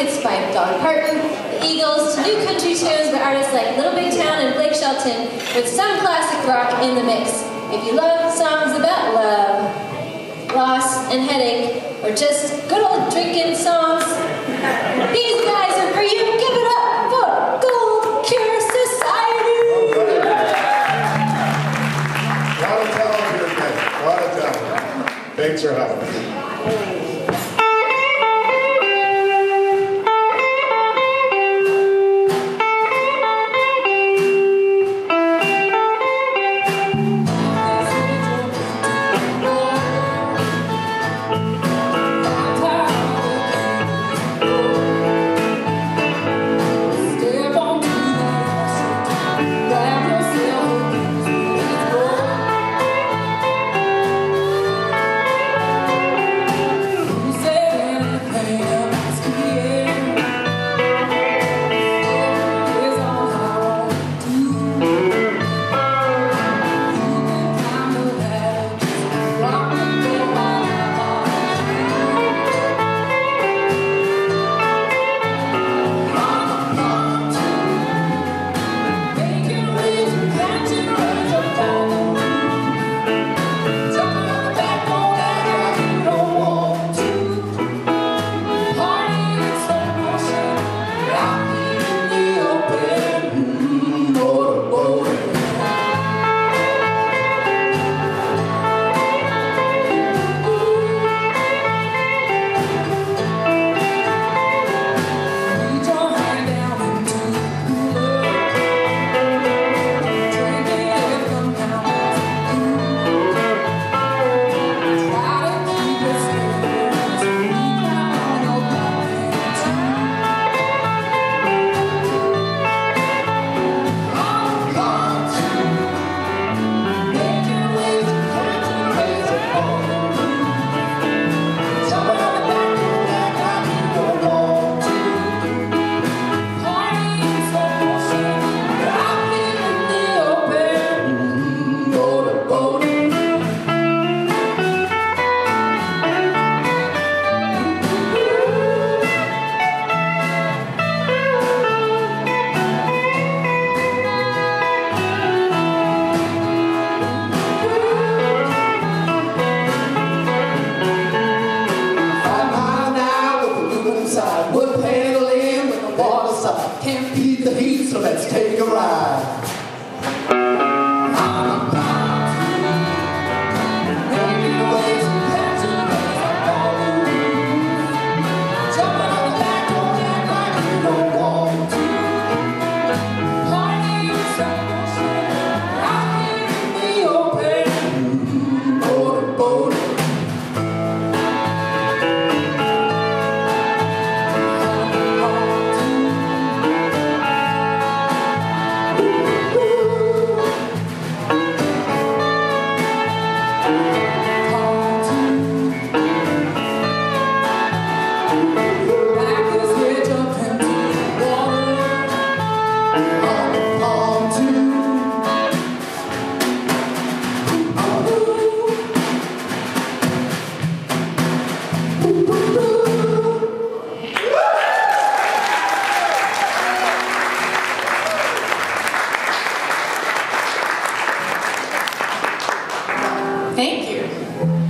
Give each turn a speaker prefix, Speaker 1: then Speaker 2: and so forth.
Speaker 1: hits by Dolly Parton, the Eagles, to new country tunes by artists like Little Big Town and Blake Shelton, with some classic rock in the mix. If you love songs about love, loss, and headache, or just good old drinking songs, these guys are for you. Give it up for Gold Cure Society!
Speaker 2: A lot of talent here today. A lot of talent. Thanks for having us.
Speaker 3: Can't beat the heat, so let's take a ride.
Speaker 1: Thank you.